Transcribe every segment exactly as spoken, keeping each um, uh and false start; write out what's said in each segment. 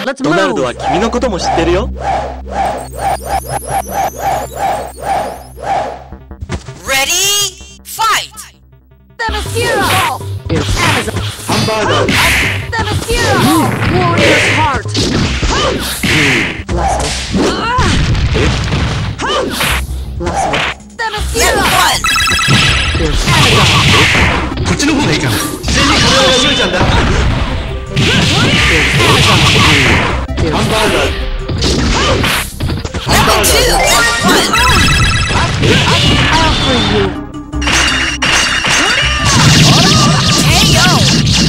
Let's ドナルド move. は君のことも知ってるよ。 Ready? Fight! Themyscira! Amazon. ハンバーガー。 Themyscira! Warrior's heart. Bless me. Bless me. Themyscira! One! Amazon. こっちの方がいいかな。自然に体が動いちゃうんだ。ハンバーガー。ハンバーガ Two! ー。 One! I'll free you. K O!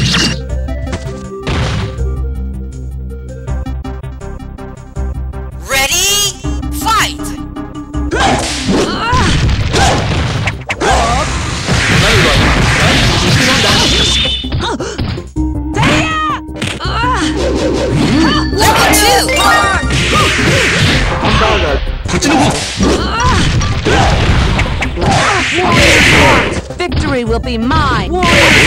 Ready? Fight! ハンバーガー。こっちの方。 Warrior's heart. Victory will be mine. Warrior's